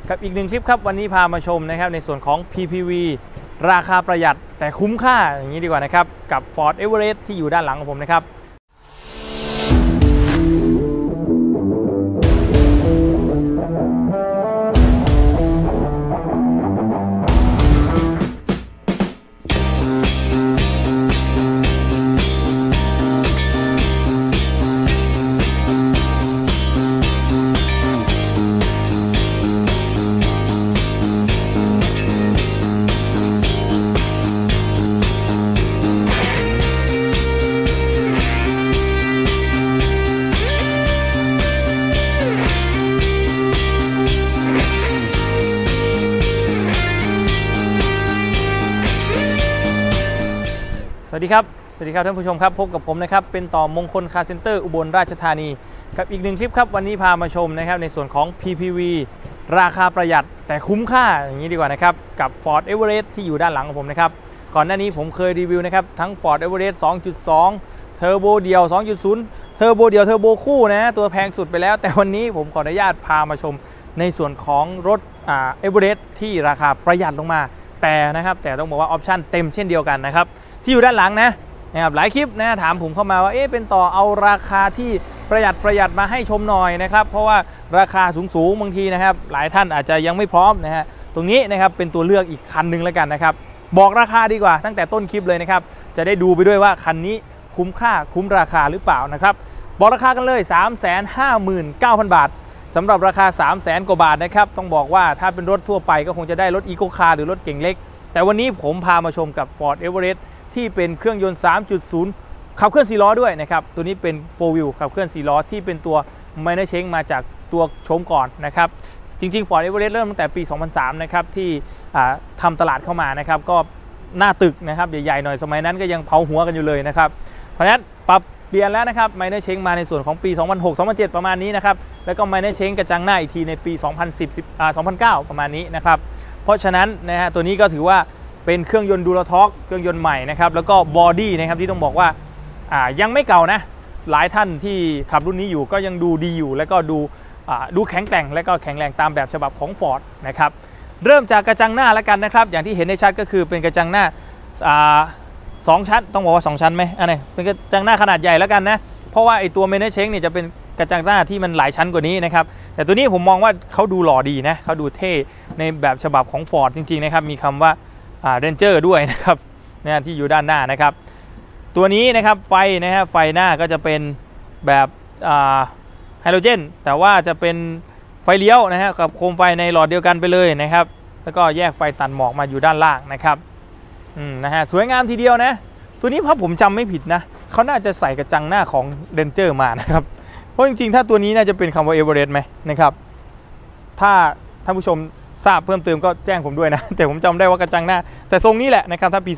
กับอีกหนึ่งคลิปครับวันนี้พามาชมนะครับในส่วนของ PPV ราคาประหยัดแต่คุ้มค่าอย่างนี้ดีกว่านะครับกับ Ford Everest ที่อยู่ด้านหลังของผมนะครับสวัสดีครับท่านผู้ชมครับพบกับผมนะครับเป็นต่อมงคลคาร์เซ็นเตอร์อุบลราชธานีกับอีกหนึ่งคลิปครับวันนี้พามาชมนะครับในส่วนของ PPV ราคาประหยัดแต่คุ้มค่าอย่างนี้ดีกว่านะครับกับ Ford Everest ที่อยู่ด้านหลังของผมนะครับก่อนหน้านี้ผมเคยรีวิวนะครับทั้ง Ford Everest 2.2 เทอร์โบเดี่ยว 2.0 เทอร์โบเดี่ยวเทอร์โบคู่นะตัวแพงสุดไปแล้วแต่วันนี้ผมขออนุญาตพามาชมในส่วนของรถEverest ที่ราคาประหยัดลงมาแต่ต้องบอกว่าออปชั่นเต็มเช่นเดียวกันนะครับที่อยู่ด้านหลังนะครับหลายคลิปนะถามผมเข้ามาว่าเป็นต่อเอาราคาที่ประหยัดมาให้ชมหน่อยนะครับเพราะว่าราคาสูงบางทีนะครับหลายท่านอาจจะยังไม่พร้อมนะฮะตรงนี้นะครับเป็นตัวเลือกอีกคันหนึ่งแล้วกันนะครับบอกราคาดีกว่าตั้งแต่ต้นคลิปเลยนะครับจะได้ดูไปด้วยว่าคันนี้คุ้มค่าคุ้มราคาหรือเปล่านะครับบอกราคากันเลย 359,000 บาทสำหรับราคา 300,000 กว่าบาทนะครับต้องบอกว่าถ้าเป็นรถทั่วไปก็คงจะได้รถอีโคคาร์หรือรถเก่งเล็กแต่วันนี้ผมพามาชมกับ Ford Everestที่เป็นเครื่องยนต์ 3.0 ขับเคลื่อน4ล้อด้วยนะครับตัวนี้เป็น 4 wheel ขับเคลื่อน4ล้อที่เป็นตัว Minor Change มาจากตัวโฉมก่อนนะครับจริงๆ Ford Everest เริ่มตั้งแต่ปี 2003 นะครับที่ทำตลาดเข้ามานะครับก็หน้าตึกนะครับใหญ่ๆหน่อยสมัยนั้นก็ยังเผาหัวกันอยู่เลยนะครับเพราะฉะนั้นปรับเปลี่ยนแล้วนะครับ Minor Change มาในส่วนของปี 2006-2007 ประมาณนี้นะครับแล้วก็ Minor Change กระจังหน้าอีกทีในปี 2009 ประมาณนี้นะครับเพราะฉะนั้นนะฮะตัวนี้ก็ถือว่าเป็นเครื่องยนต์ดูลาท็อกเครื่องยนต์ใหม่นะครับแล้วก็บอดี้นะครับที่ต้องบอกว่ายังไม่เก่านะหลายท่านที่ขับรุ่นนี้อยู่ก็ยังดูดีอยู่แล้วก็ดูแข็งแกร่งและก็แข็งแรงตามแบบฉบับของ Ford นะครับเริ่มจากกระจังหน้าแล้วกันนะครับอย่างที่เห็นในชัดก็คือเป็นกระจังหน้า2 ชั้นต้องบอกว่า2 ชั้นไหมเป็นกระจังหน้าขนาดใหญ่แล้วกันนะเพราะว่าไอตัว Minor Change เนี่ยจะเป็นกระจังหน้าที่มันหลายชั้นกว่านี้นะครับแต่ตัวนี้ผมมองว่าเขาดูหล่อดีนะเขาดูเท่ในแบบฉบับของ Ford จริงๆนะครับมีคำว่าเรนเจอร์ด้วยนะครับที่อยู่ด้านหน้านะครับตัวนี้นะครับไฟไฟหน้าก็จะเป็นแบบไฮโดรเจนแต่ว่าจะเป็นไฟเลี้ยวกับโคมไฟในหลอดเดียวกันไปเลยนะครับแล้วก็แยกไฟตัดหมอกมาอยู่ด้านล่างนะครับสวยงามทีเดียวนะตัวนี้ถ้าผมจำไม่ผิดนะเขาน่าจะใส่กระจังหน้าของเรนเจอร์มานะครับเพราะจริงๆถ้าตัวนี้น่าจะเป็นคำว่าเอเวอเรสต์ไหมนะครับถ้าท่านผู้ชมทราบเพิ่มเติมก็แจ้งผมด้วยนะแต่ผมจำได้ว่ากระจังหน้าแต่ทรงนี้แหละนะครับถ้าปี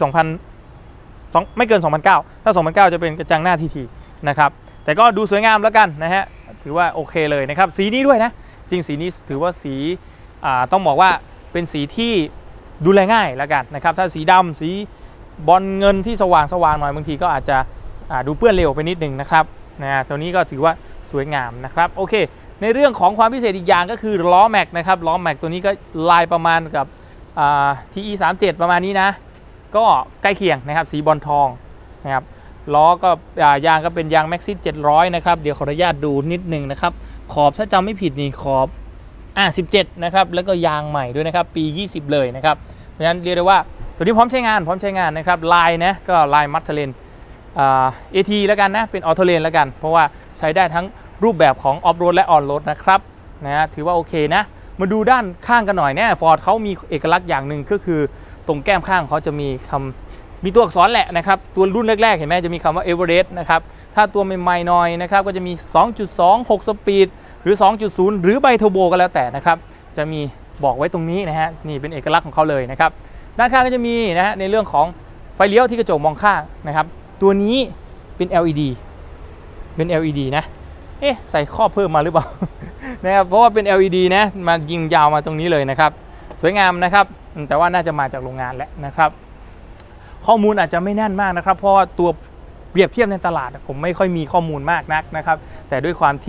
2002ไม่เกิน2009ถ้า2009จะเป็นกระจังหน้าทีนะครับแต่ก็ดูสวยงามแล้วกันนะฮะถือว่าโอเคเลยนะครับสีนี้ด้วยนะจริงสีนี้ถือว่าสีต้องบอกว่าเป็นสีที่ดูแลง่ายแล้วกันนะครับถ้าสีดำสีบอลเงินที่สว่างหน่อยบางทีก็อาจจะดูเปื้อนเร็วไปนิดนึงนะครับตัวนี้ก็ถือว่าสวยงามนะครับโอเคในเรื่องของความพิเศษอีกอย่างก็คือล้อแม็กนะครับล้อแม็กตัวนี้ก็ลายประมาณกับTE37 ประมาณนี้นะก็ใกล้เคียงนะครับสีบอลทองนะครับล้อก็ยางก็เป็นยางแม็กซิส700นะครับเดี๋ยวขออนุญาตดูนิดนึงนะครับขอบถ้าจำไม่ผิดนี่ขอบ17นะครับแล้วก็ยางใหม่ด้วยนะครับปี20เลยนะครับเพราะฉะนั้นเรียกได้ว่าตัวนี้พร้อมใช้งานนะครับลายนะก็ลายมัทเทเลนAT แล้วกันนะเป็นออโตเลนแล้วกันเพราะว่าใช้ได้ทั้งรูปแบบของออฟโรดและออนโรดนะครับถือว่าโอเคนะมาดูด้านข้างกันหน่อยเนี่ย Ford เขามีเอกลักษณ์อย่างหนึ่งก็คือตรงแก้มข้างเขาจะมีตัวอักษรแหละนะครับตัวรุ่นแรกๆเห็นไหมจะมีคำว่า Everest นะครับถ้าตัวใหม่ๆหน่อยนะครับก็จะมี 2.2 6 สปีดหรือ 2.0 หรือไบเทอร์โบก็แล้วแต่นะครับจะมีบอกไว้ตรงนี้นะฮะนี่เป็นเอกลักษณ์ของเขาเลยนะครับด้านข้างก็จะมีนะฮะในเรื่องของไฟเลี้ยวที่กระจกมองข้างนะครับตัวนี้เป็น LED นะใส่ข้อเพิ่มมาหรือเปล่านะครับเพราะว่าเป็น LED นะมายิงยาวมาตรงนี้เลยนะครับสวยงามนะครับแต่ว่าน่าจะมาจากโรงงานแหละนะครับข้อมูลอาจจะไม่แน่นมากนะครับเพราะว่าตัวเปรียบเทียบในตลาดผมไม่ค่อยมีข้อมูลมากนักนะครับแต่ด้วยความที่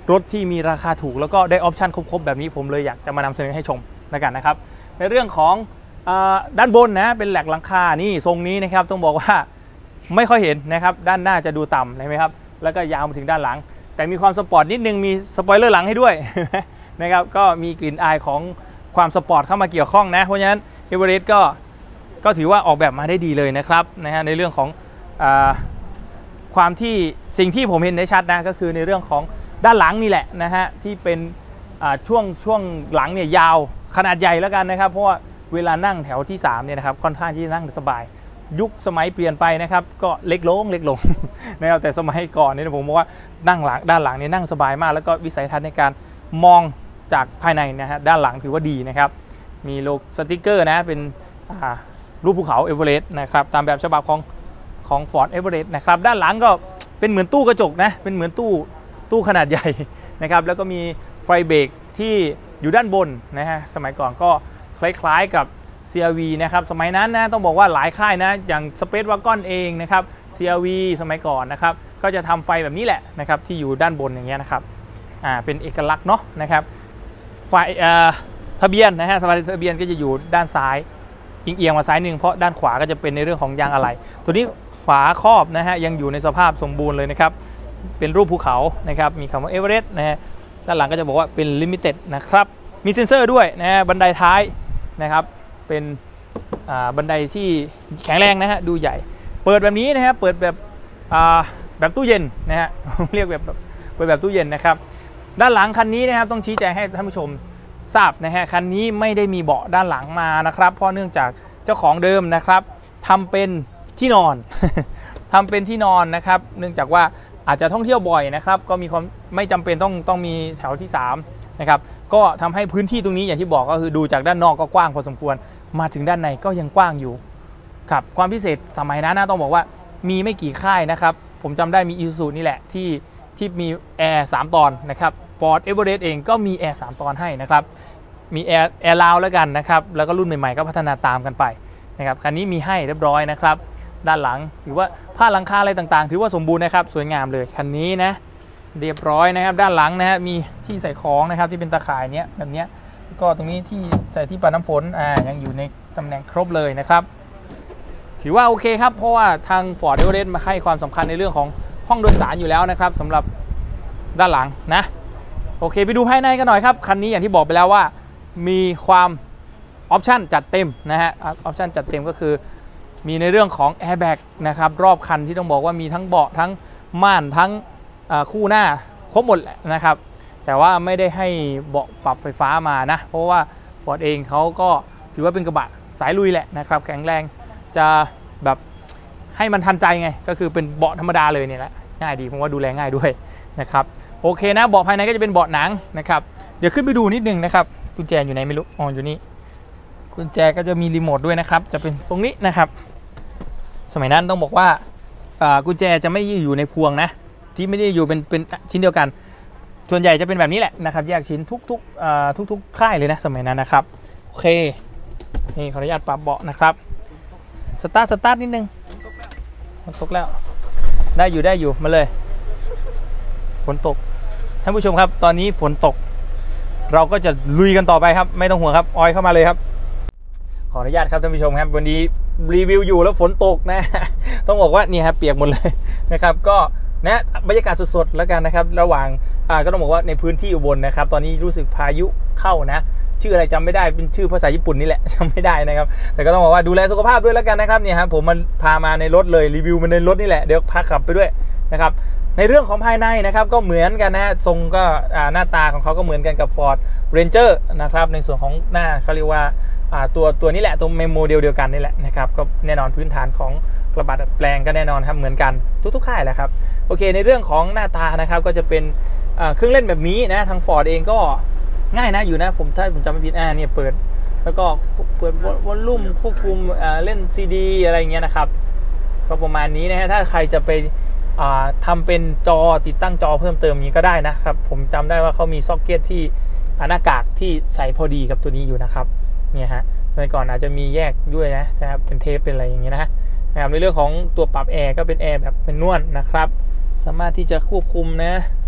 รถที่มีราคาถูกแล้วก็ได้ออปชั่นครบๆแบบนี้ผมเลยอยากจะมานำเสนอให้ชมแล้วกันนะครับในเรื่องของด้านบนนะเป็นแหลกหลังคานี่ทรงนี้นะครับต้องบอกว่าไม่ค่อยเห็นนะครับด้านหน้าจะดูต่ำใช่ไหมครับแล้วก็ยาวมาถึงด้านหลังแต่มีความสปอร์ตนิดนึงมีสปอยเลอร์หลังให้ด้วย นะครับก็มีกลิ่นอายของความสปอร์ตเข้ามาเกี่ยวข้องนะเพราะฉะนั้นเอเวอเรสต์ก็ถือว่าออกแบบมาได้ดีเลยนะครับนะฮะในเรื่องของความที่สิ่งที่ผมเห็นได้ชัดนะก็คือในเรื่องของด้านหลังนี่แหละนะฮะที่เป็นช่วงหลังเนี่ยยาวขนาดใหญ่แล้วกันนะครับเพราะว่าเวลานั่งแถวที่3เนี่ยนะครับค่อนข้างที่จะนั่งสบายยุคสมัยเปลี่ยนไปนะครับก็เล็กลงนะครับแต่สมัยก่อนเนี่ยผมบอกว่านั่งหลังด้านหลังเนี่ยนั่งสบายมากแล้วก็วิสัยทัศน์ในการมองจากภายในนะฮะด้านหลังถือว่าดีนะครับมีโลโก้สติกเกอร์นะเป็นรูปภูเขาเอเวอเรสต์นะครับตามแบบฉบับของ Ford Everest นะครับด้านหลังก็เป็นเหมือนตู้กระจกนะเป็นเหมือนตู้ขนาดใหญ่นะครับแล้วก็มีไฟเบรกที่อยู่ด้านบนนะฮะสมัยก่อนก็คล้ายๆกับ CR-V นะครับสมัยนั้นนะต้องบอกว่าหลายค่ายนะอย่าง Space Wagon เองนะครับ CR-V สมัยก่อนนะครับก็จะทำไฟแบบนี้แหละนะครับที่อยู่ด้านบนอย่างเงี้ยนะครับเป็นเอกลักษณ์เนาะนะครับไฟทะเบียนนะฮะทะเบียนก็จะอยู่ด้านซ้ายเอียงมาซ้ายหนึ่งเพราะด้านขวาก็จะเป็นในเรื่องของยางอะไหล่ตัวนี้ฝาครอบนะฮะยังอยู่ในสภาพสมบูรณ์เลยนะครับเป็นรูปภูเขานะครับมีคำว่าเอเวอเรสต์นะฮะด้านหลังก็จะบอกว่าเป็นลิมิเต็ดนะครับมีเซ็นเซอร์ด้วยนะฮะบันไดท้ายนะครับเป็นบันไดที่แข็งแรงนะฮะดูใหญ่เปิดแบบนี้นะฮะเปิดแบบตู้เย็นนะฮะเรียกแบบตู้เย็นนะครับด้านหลังคันนี้นะครับต้องชี้แจงให้ท่านผู้ชมทราบนะฮะคันนี้ไม่ได้มีเบาะด้านหลังมานะครับเพราะเนื่องจากเจ้าของเดิมนะครับทำเป็นที่นอน ทำเป็นที่นอนนะครับเนื่องจากว่าอาจจะท่องเที่ยวบ่อยนะครับก็มีความไม่จำเป็นต้องมีแถวที่3นะครับก็ทำให้พื้นที่ตรงนี้อย่างที่บอกก็คือดูจากด้านนอกก็กว้างพอสมควรมาถึงด้านในก็ยังกว้างอยู่ครับความพิเศษสมัยนั้นนะต้องบอกว่ามีไม่กี่ค่ายนะครับผมจำได้มี Isuzu นี่แหละที่มีแอร์3ตอนนะครับ Ford Everest เองก็มีแอร์3ตอนให้นะครับมีแอร์ลาวแล้วกันนะครับแล้วก็รุ่นใหม่ๆก็พัฒนาตามกันไปนะครับคันนี้มีให้เรียบร้อยนะครับด้านหลังถือว่าผ้าหลังคาอะไรต่างๆถือว่าสมบูรณ์นะครับสวยงามเลยคันนี้นะเรียบร้อยนะครับด้านหลังนะฮะมีที่ใส่ของนะครับที่เป็นตะข่ายเนี้ยแบบเนี้ยก็ตรงนี้ที่ใส่ที่ปัดน้ำฝนยังอยู่ในตำแหน่งครบเลยนะครับถือว่าโอเคครับเพราะว่าทาง Ford Everest มาให้ความสำคัญในเรื่องของห้องโดยสารอยู่แล้วนะครับสำหรับด้านหลังนะโอเคไปดูภายในกันหน่อยครับคันนี้อย่างที่บอกไปแล้วว่ามีความออปชั่นจัดเต็มนะฮะออปชั่นจัดเต็มก็คือมีในเรื่องของแอร์แบ็กนะครับรอบคันที่ต้องบอกว่ามีทั้งเบาะทั้งม่านทั้งคู่หน้าครบหมดแหละนะครับแต่ว่าไม่ได้ให้เบาะปรับไฟฟ้ามานะเพราะว่า Ford เองเขาก็ถือว่าเป็นกระบะสายลุยแหละนะครับแข็งแรงจะแบบให้มันทันใจไงก็คือเป็นเบาะธรรมดาเลยเนี่ยแหละง่ายดีผมว่าดูแลง่ายด้วยนะครับโอเคนะเบาะภายในก็จะเป็นเบาะหนังนะครับเดี๋ยวขึ้นไปดูนิดนึงนะครับกุญแจอยู่ไหนไม่รู้อ๋ออยู่นี่กุญแจก็จะมีรีโมทด้วยนะครับจะเป็นทรงนี้นะครับสมัยนั้นต้องบอกว่ากุญแจจะไม่อยู่ในพวงนะที่ไม่ได้อยู่เป็นชิ้นเดียวกันส่วนใหญ่จะเป็นแบบนี้แหละนะครับแยกชิ้นทุกค่ายเลยนะสมัยนั้นนะครับโอเคนี่ขออนุญาตปรับเบาะนะครับสตาร์ทนิดนึงฝนตกแล้วได้อยู่มาเลยฝนตกท่านผู้ชมครับตอนนี้ฝนตกเราก็จะลุยกันต่อไปครับไม่ต้องห่วงครับออยเข้ามาเลยครับขออนุญาตครับท่านผู้ชมครับวันนี้รีวิวอยู่แล้วฝนตกนะต้องบอกว่านี่ครับเปียกหมดเลยนะครับก็นะบรรยากาศสดๆแล้วกันนะครับระหว่างก็ต้องบอกว่าในพื้นที่อุบลนะครับตอนนี้รู้สึกพายุเข้านะชื่ออะไรจำไม่ได้เป็นชื่อภาษาญี่ปุ่นนี่แหละจำไม่ได้นะครับแต่ก็ต้องบอกว่าดูแลสุขภาพด้วยแล้วกันนะครับเนี่ยครับผมมันพามาในรถเลยรีวิวมันในรถนี่แหละเดี๋ยวพาขับไปด้วยนะครับในเรื่องของภายในนะครับก็เหมือนกันนะทรงก็หน้าตาของเขาก็เหมือนกันกับ Ford Ranger นะครับในส่วนของหน้าเขาเรียกว่าตัวนี้แหละตัวโมเดลเดียวกันนี่แหละนะครับก็แน่นอนพื้นฐานของกระบะดัดแปลงก็แน่นอนครับเหมือนกันทุกค่ายแหละครับโอเคในเรื่องของหน้าตานะครับก็จะเป็นเครื่องเล่นแบบนี้นะทาง Ford เองก็ง่ายนะอยู่นะถ้าผมจำไม่ผิดเนี่ยเปิดแล้วก็เปิดวอลลุ่มควบคุมเล่นซีดีอะไรอย่างเงี้ยนะครับก็ประมาณนี้นะฮะถ้าใครจะไปทำเป็นจอติดตั้งจอเพิ่มเติมนี้ก็ได้นะครับผมจำได้ว่าเขามีซ็อกเก็ตที่หน้ากากที่ใส่พอดีกับตัวนี้อยู่นะครับเนี่ยฮะเมื่อก่อนอาจจะมีแยกด้วยนะครับเป็นเทปเป็นอะไรอย่างเงี้ยนะครับในเรื่องของตัวปรับแอร์ก็เป็นแอร์แบบเป็นนวลนะครับสามารถที่จะควบคุมนะ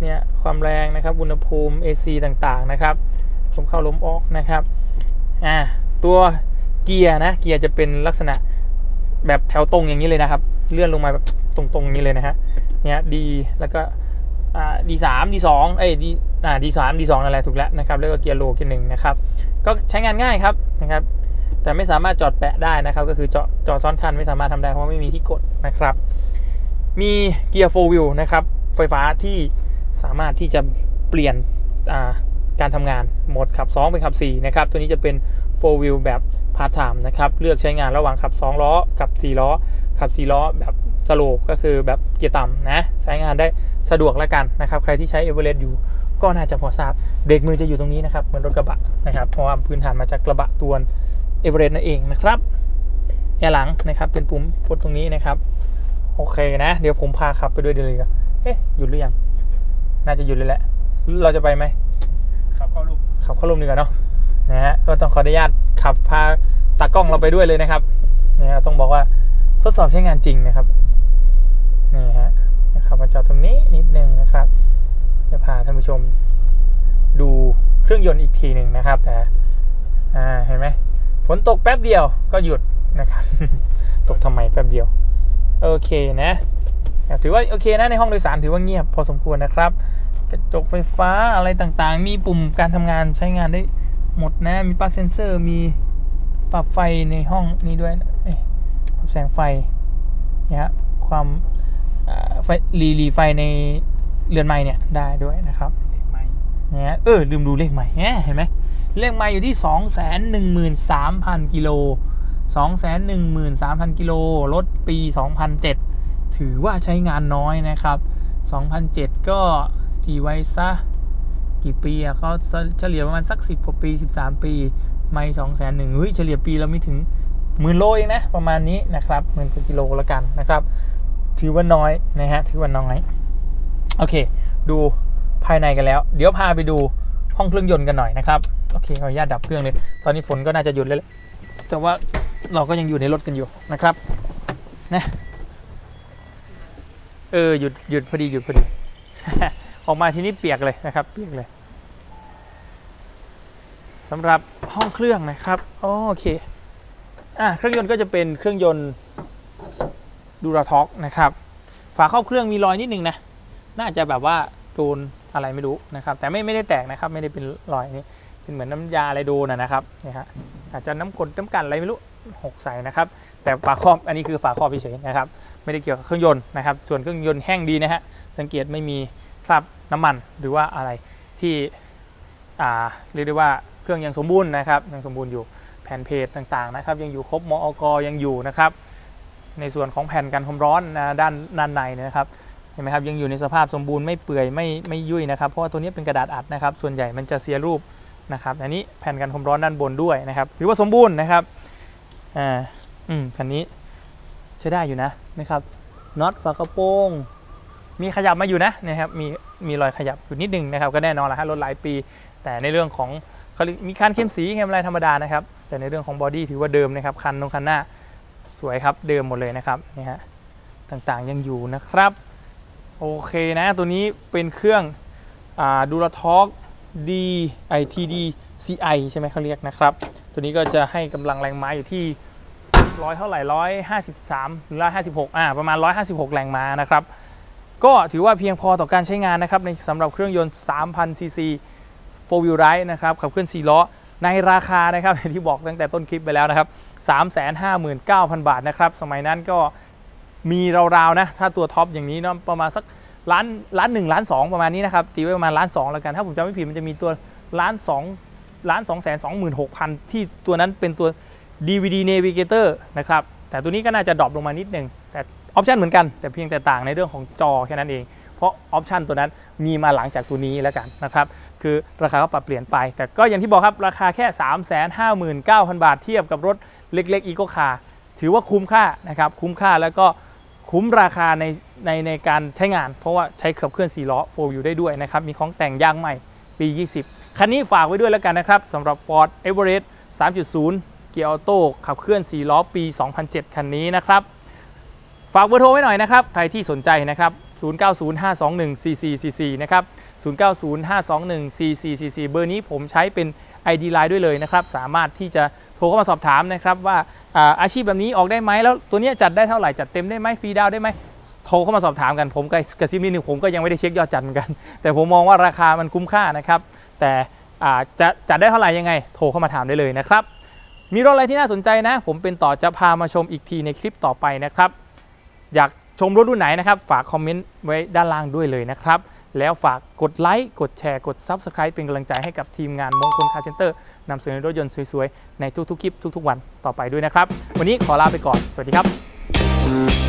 เนี่ยความแรงนะครับอุณหภูมิ AC ต่างๆนะครับลมเข้าลมออกนะครับตัวเกียร์นะเกียร์จะเป็นลักษณะแบบแถวตรงอย่างนี้เลยนะครับเลื่อนลงมาแบบตรงๆอย่างนี้เลยนะฮะเนี่ยดีแล้วก็D3 D2 D3 D2 นั่นแหละถูกแล้วนะครับแล้วก็เกียร์โลเกียร์1นะครับก็ใช้งานง่ายครับนะครับแต่ไม่สามารถจอดแปะได้นะครับก็คือจอดซ้อนคันไม่สามารถทำได้เพราะไม่มีที่กดนะครับมีเกียร์ 4 wheel นะครับไฟฟ้าที่สามารถที่จะเปลี่ยนการทำงานโหมดขับ2เป็นขับ4นะครับตัวนี้จะเป็น 4 wheel แบบ part time นะครับเลือกใช้งานระหว่างขับ2ล้อกับ4ล้อขับ4ล้อแบบสโลว์ก็คือแบบเกียร์ต่ำนะใช้งานได้สะดวกแล้วกันนะครับใครที่ใช้ Everest อยู่ก็น่าจะพอทราบเบรกมือจะอยู่ตรงนี้นะครับเหมือนรถกระบะนะครับเพราะว่าพื้นฐานมาจากกระบะตัว Everest นั่นเองนะครับแอร์หลังนะครับเป็นปุ่มกดตรงนี้นะครับโอเคนะเดี๋ยวผมพาขับไปด้วยเลยก็หยุดหรือยังน่าจะหยุดเลยแหละเราจะไปไหมขับเข้าร่มดีกว่าเนาะนะฮะก็ต้องขออนุญาตขับพาตากล้องเราไปด้วยเลยนะครับนะต้องบอกว่าทดสอบใช้งานจริงนะครับนี่ฮะขับมาจอดตรงนี้นิดนึงนะครับจะพาท่านผู้ชมดูเครื่องยนต์อีกทีหนึ่งนะครับแต่เห็นไหมฝนตกแป๊บเดียวก็หยุดนะครับตกทำไมแป๊บเดียวโอเคนะถือว่าโอเคนะในห้องโดยสารถือว่าเงียบพอสมควรนะครับกระจกไฟฟ้าอะไรต่างๆมีปุ่มการทำงานใช้งานได้หมดนะมีปลั๊กเซนเซอร์มีปรับไฟในห้องนี้ด้วยปรับแสงไฟเนี่ยฮะความไฟรีไฟในเรือนไม้เนี่ยได้ด้วยนะครับเนี่ยลืมดูเลขไม้เห็นไหมเลขไม้อยู่ที่ 213,000 กิโล 213,000 กิโลรถปี 2007 ถือว่าใช้งานน้อยนะครับ 2007 ก็ตีไว้ซะกี่ปีก็เฉลี่ยประมาณสัก10 กว่าปี 13 ปีไม่201,000เฉลี่ยปีเราไม่ถึง10,000 โลเองนะประมาณนี้นะครับ10,000 กิโลแล้วกันนะครับถือว่าน้อยนะฮะถือว่าน้อยโอเคดูภายในกันแล้วเดี๋ยวพาไปดูห้องเครื่องยนต์กันหน่อยนะครับโอเคขออนุญาตดับเครื่องเลยตอนนี้ฝนก็น่าจะหยุดแล้วแต่ว่าเราก็ยังอยู่ในรถกันอยู่นะครับนะหยุดพอดี ออกมาทีนี้เปียกเลยนะครับเปียกเลยสำหรับห้องเครื่องนะครับโอเคเครื่องยนต์ก็จะเป็นเครื่องยนต์ดูราท็อกนะครับฝาครอบเครื่องมีรอยนิดนึงนะน่าจะแบบว่าโดนอะไรไม่รู้นะครับแต่ไม่ได้แตกนะครับไม่ได้เป็นรอยนี่เป็นเหมือนน้ำยาอะไรโดนนะครับนี่ฮะอาจจะน้ำกันอะไรไม่รู้หกใส่นะครับแต่ฝาครอบอันนี้คือฝาครอบเฉยๆนะครับไม่ได้เกี่ยวกับเครื่องยนต์นะครับส่วนเครื่องยนต์แห้งดีนะฮะสังเกตไม่มีคราบน้ำมันหรือว่าอะไรที่เรียกได้ว่าเครื่องยังสมบูรณ์นะครับยังสมบูรณ์อยู่แผ่นเพจต่างๆนะครับยังอยู่ครบมอกยังอยู่นะครับในส่วนของแผ่นกันความร้อนด้านในนะครับเห็นไหมครับยังอยู่ในสภาพสมบูรณ์ไม่เปื่อยไม่ยุ่ยนะครับเพราะว่าตัวนี้เป็นกระดาษอัดนะครับส่วนใหญ่มันจะเสียรูปนะครับอันนี้แผ่นกันความร้อนด้านบนด้วยนะครับถือว่าสมบูรณ์นะครับคันนี้ใช้ได้อยู่นะครับน็อตฝากระโปรงมีขยับมาอยู่นะครับมีรอยขยับอยู่นิดนึงนะครับก็แน่นอนละฮะรถหลายปีแต่ในเรื่องของมีการเข้มสีเข้มอะไรธรรมดานะครับแต่ในเรื่องของบอดี้ถือว่าเดิมนะครับคันหน้าสวยครับเดิมหมดเลยนะครับนี่ฮะต่างๆยังอยู่นะครับโอเคนะตัวนี้เป็นเครื่องดูราท็อกTD CI ใช่ไหมเขาเรียกนะครับตัวนี้ก็จะให้กำลังแรงม้าอยู่ที่100เท่าไหร่153หรือ156ประมาณ156แรงม้านะครับก็ถือว่าเพียงพอต่อการใช้งานนะครับในสำหรับเครื่องยนต์ 3,000 ซีซี 4 wheel drive นะครับขับเคลื่อน4ล้อในราคานะครับที่บอกตั้งแต่ต้นคลิปไปแล้วนะครับ 359,000 บาทนะครับสมัยนั้นก็มีราวๆนะถ้าตัวท็อปอย่างนี้เนาะประมาณสักล้าน1ล้าน2ประมาณนี้นะครับตีไว้ประมาณล้าน2แล้วกันถ้าผมจำไม่ผิดมันจะมีตัวล้าน2,226,000ที่ตัวนั้นเป็นตัว DVD Navigator นะครับแต่ตัวนี้ก็น่าจะดรอปลงมานิดนึงแต่ออปชันเหมือนกันแต่เพียงแต่ต่างในเรื่องของจอแค่นั้นเองเพราะออปชันตัวนั้นมีมาหลังจากตัวนี้แล้วกันนะครับคือราคาก็ปรับเปลี่ยนไปแต่ก็อย่างที่บอกครับราคาแค่ 359,000 บาทเทียบกับรถเล็กๆ Eco Car ถือว่าคุ้มค่านะครับคุ้มค่าแล้วก็คุ้มราคาในการใช้งานเพราะว่าใช้ขับเคลื่อน4ล้อ 4 wheel ได้ด้วยนะครับมีของแต่งย่างใหม่ปี 20คันนี้ฝากไว้ด้วยแล้วกันนะครับสำหรับ Ford Everest 3.0 เกียร์ออโต้ขับเคลื่อน4ล้อปี 2007 คันนี้นะครับฝากเบอร์โทรไว้หน่อยนะครับใครที่สนใจนะครับ 0905214444 นะครับ 0905214444 เบอร์นี้ผมใช้เป็น ID Line ด้วยเลยนะครับสามารถที่จะโทรเข้ามาสอบถามนะครับว่าอาชีพแบบนี้ออกได้ไหมแล้วตัวนี้จัดได้เท่าไหร่จัดเต็มได้ไหมฟรีดาวได้ไหมโทรเข้ามาสอบถามกันผมกระซิบนิดนึงผมก็ยังไม่ได้เช็คยอดจัดเหมือนกันแต่ผมมองว่าราคามันคุ้มค่านะครับแต่จะจัดได้เท่าไหร่ยังไงโทรเข้ามาถามได้เลยนะครับมีรถอะไรที่น่าสนใจนะผมเป็นต่อจะพามาชมอีกทีในคลิปต่อไปนะครับอยากชมรถรุ่นไหนนะครับฝากคอมเมนต์ไว้ด้านล่างด้วยเลยนะครับแล้วฝากกดไลค์กดแชร์กด Subscribe เป็นกำลังใจให้กับทีมงานมงคลคาร์เซ็นเตอร์นำเสนอรถยนต์สวยๆในทุกๆคลิปทุกๆวันต่อไปด้วยนะครับวันนี้ขอลาไปก่อนสวัสดีครับ